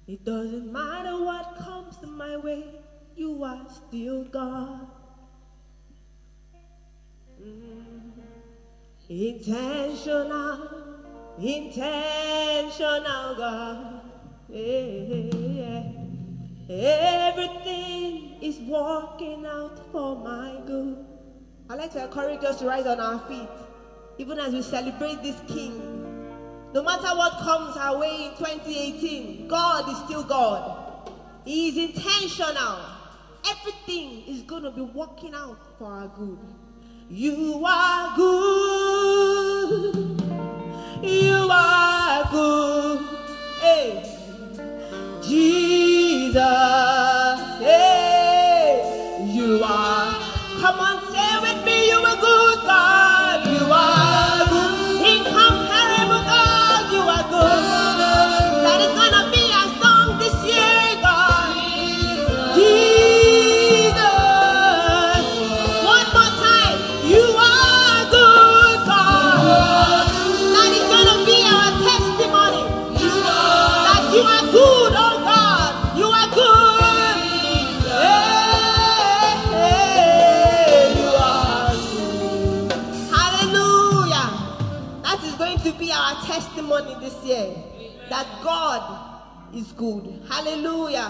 It doesn't matter what comes my way, you are still God. Intentional, intentional God. Yeah. Everything is working out for my good. I'd like to encourage us to rise on our feet, even as we celebrate this King. No matter what comes our way in 2018, God is still God. He is intentional. Everything is going to be working out for our good. You are good. You are good. Hey. Jesus. Hey. You are. Come on, say with me, you are good, God. You are good. Incomparable God, you are good. That is gonna be our song this year, God. Jesus. One more time. You are good, God. That is gonna be our testimony. That you are good, oh God. You are good. You are good. Hallelujah. That is going to be our testimony this year. That God is good. Hallelujah.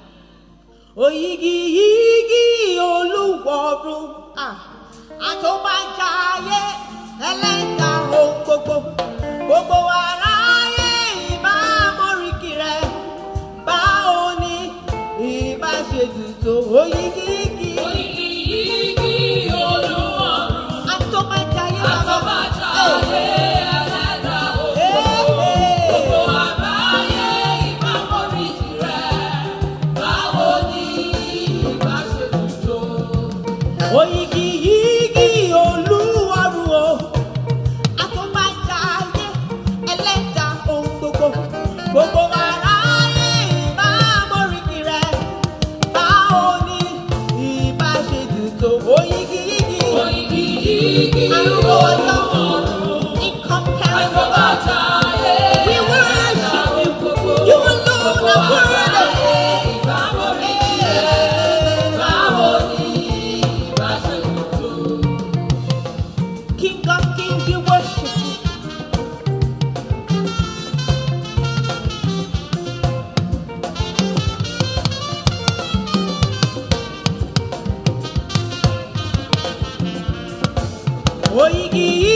Oyigi yigi Olúwarun. Àtòbájáyé ẹlẹ́dà ohun gbogbo. Gbogbo aráyé ìbá móríkì rẹ̀. Báwo ni ìbá ṣe dùn tó? Oyigi yigi. Oyigi yigi Olúwarun. Àtòbájáyé Àtòbájáyé ẹlẹ́dà ohun gbogbo. Gbogbo aráyé ìbá móríkì rẹ̀. Báwo ni ìbá ṣe dùn tó? Oyigi yigi Olúwarun o. Àtòbájáyé ẹlẹ́dà ohun gbogbo. Gbogbo aráyé ìbá móríkì rẹ̀. Báwo ni ìbá ṣe dùn tó? Oyigi yigi. Oyigi yigi Arúgbó ọjọ́. Olúwarun. Incomparable God. Àtòbájáyé We ẹlẹ́dà worship ohun you. gbogbo. You alone Gbogbo are worthy. aráyé ìbá móríkì rẹ̀. Báwo ni ìbá ṣe dùn tó? King of kings, we worship you. Oyigi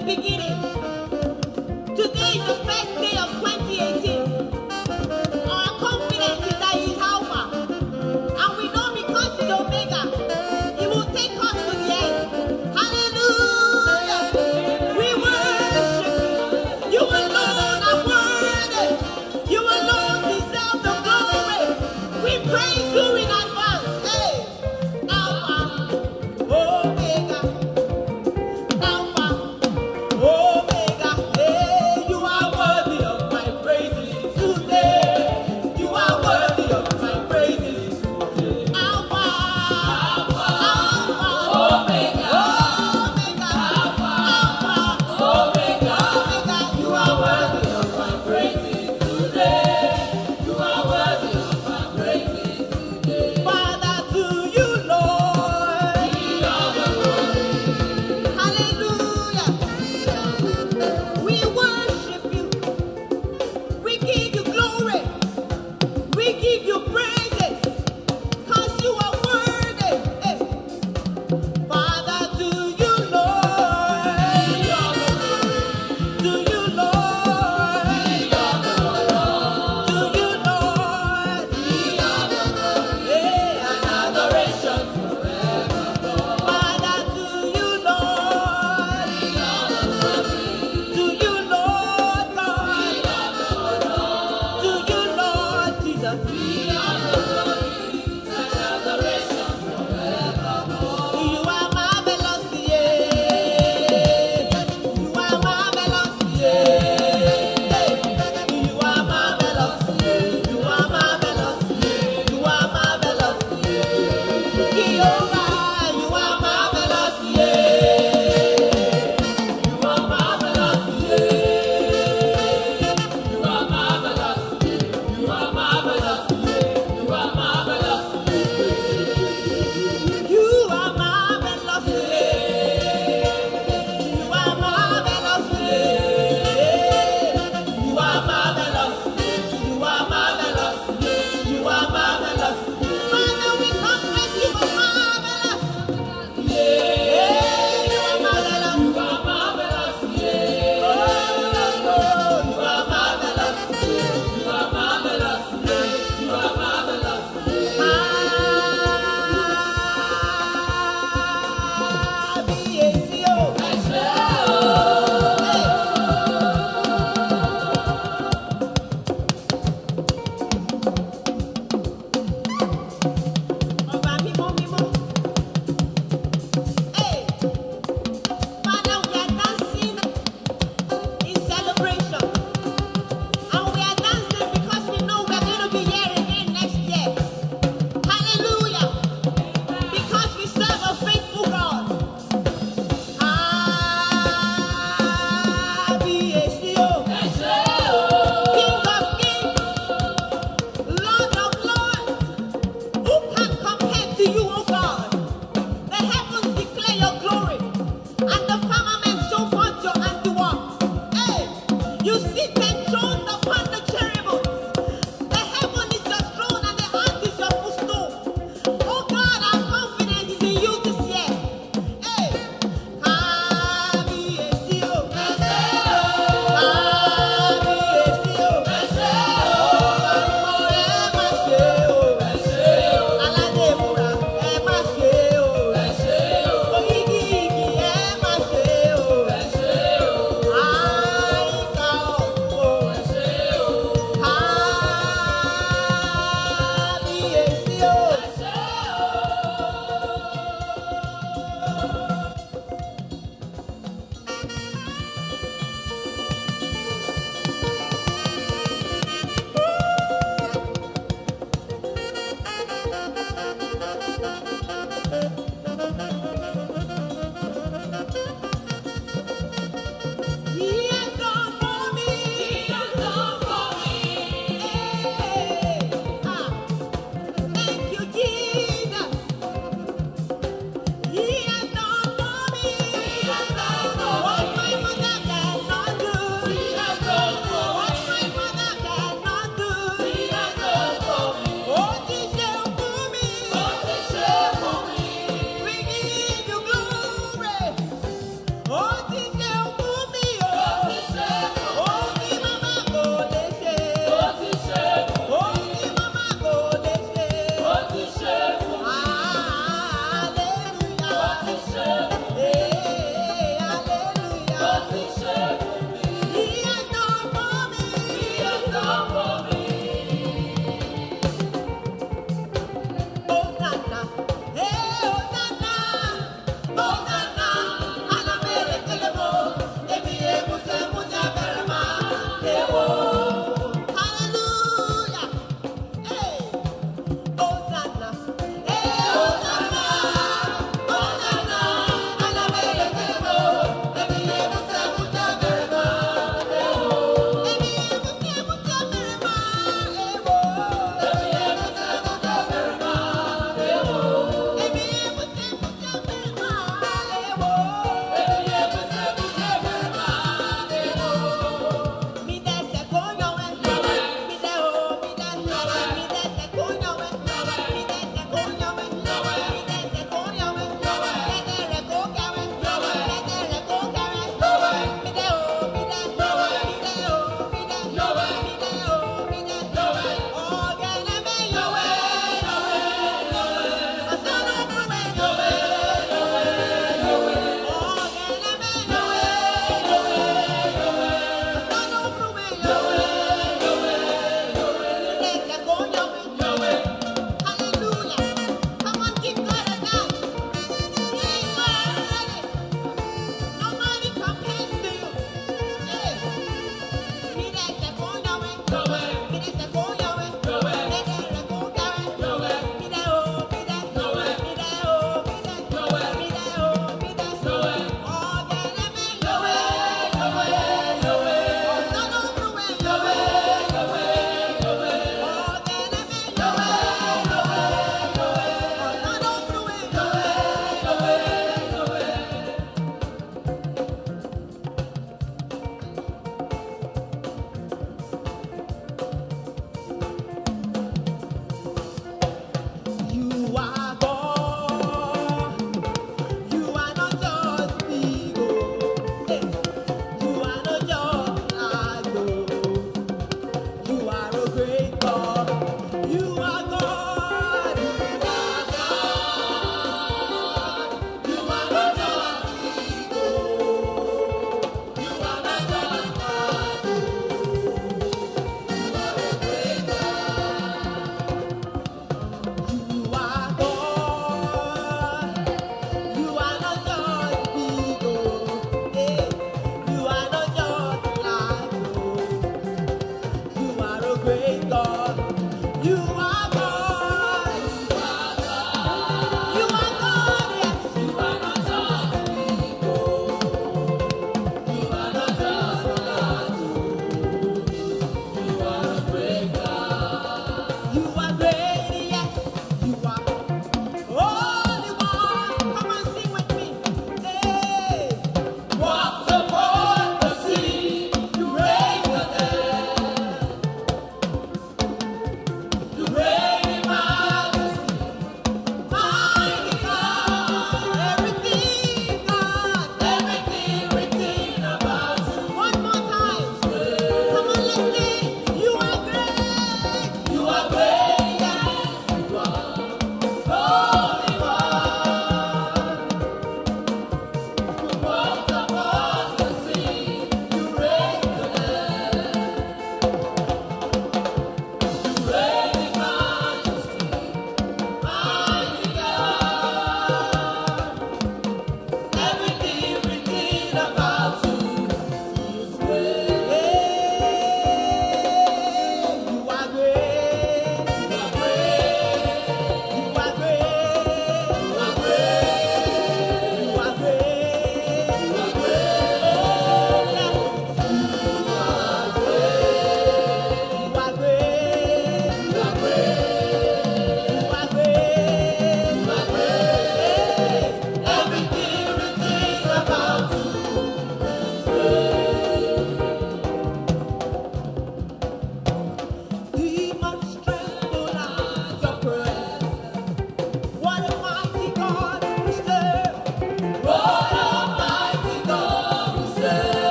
the beginning. Today is the first day of 2018. Our confidence is that He is Alpha. And we know because He's Omega, He will take us to the end. Hallelujah! We worship You. You alone are worthy. You alone deserve the glory. We praise You in advance. Hey! Alpha, Omega. Alpha, Omega. Hey, You are worthy of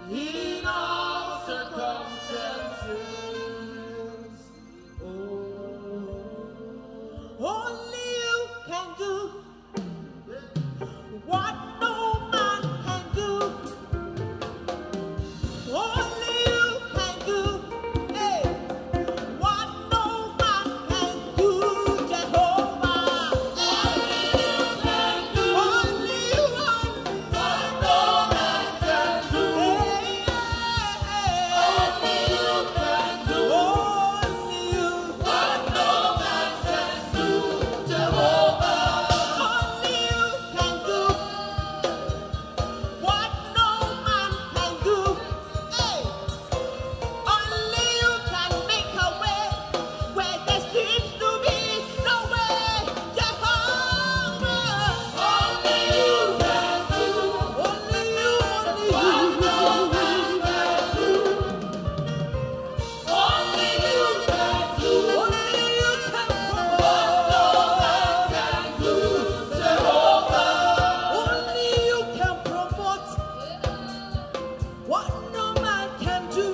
in all circumstances. Only you can do what no man can do. Only you can do, hey, what no man can do, Jehovah. Only you, What no man can do, only you can do. only you, What no man can do, Jehovah. only you can do what no man can do. Hey, only you can make a way where there seems to be no way, Jehovah. Only you can do Only you, what no man can do. Only you can do only you can what no man promote. can do, Jehovah. Only you can promote what no man can do.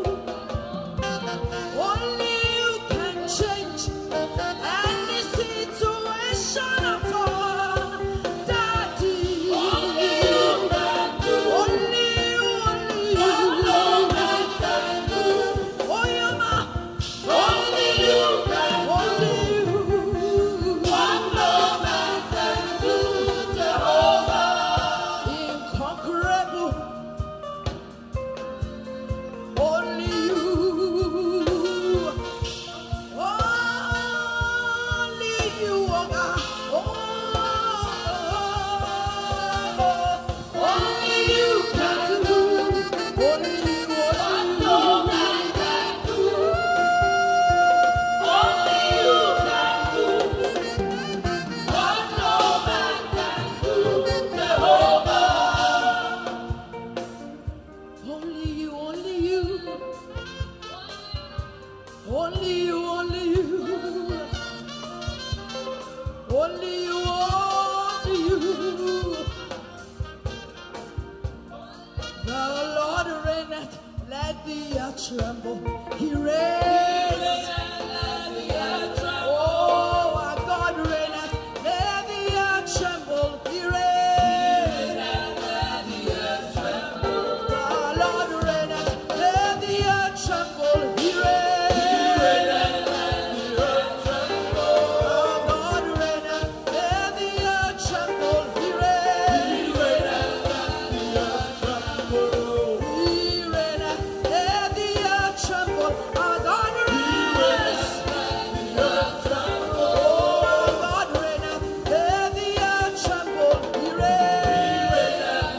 Only you can change any situation at all, Daddy. Only you can do Only you, what no man can do. Oh, yeah, ma. Only you can do Only you. what no man can do, Jehovah. Incomparable. Only you. Only you, oh God. Only you can do. Only you, What no man can do. Only you can do what no man can do, Jehovah. only you, only you. Only you, only you. Only you, only you. The Lord reigneth, let the earth tremble. He reigns. Oh, our God reigneth, let the earth tremble. He reigns. The Lord reigneth, let the earth tremble. He reigns. Our God reigneth, let the earth tremble. He reigns. He reigneth, let the earth tremble. Our God reigns. Oh, our God reigneth, let the earth tremble. He reigns.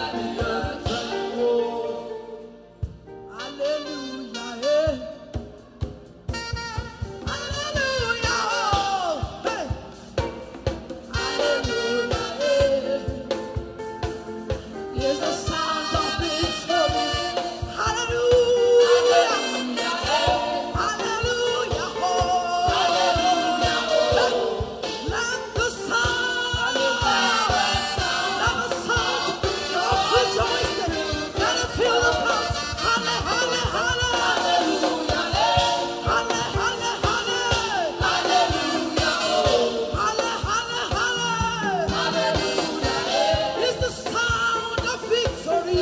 Hallelujah, eh. Hallelujah, oh, hey. Hallelujah, eh. Here's the sound of victory. Hallelujah. Hallelujah. Oh. Let the sound of rejoicing. Let it fill the house. Hallelujah. It's the sound of victory.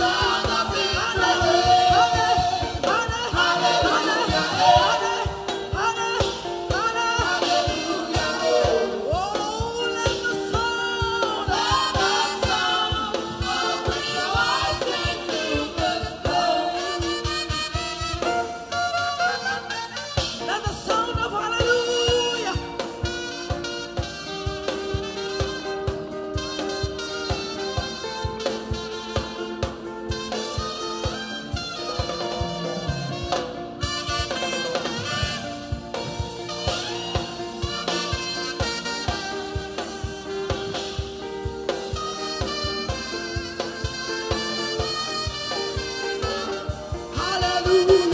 Let the sound of hallelujah. Hallelujah.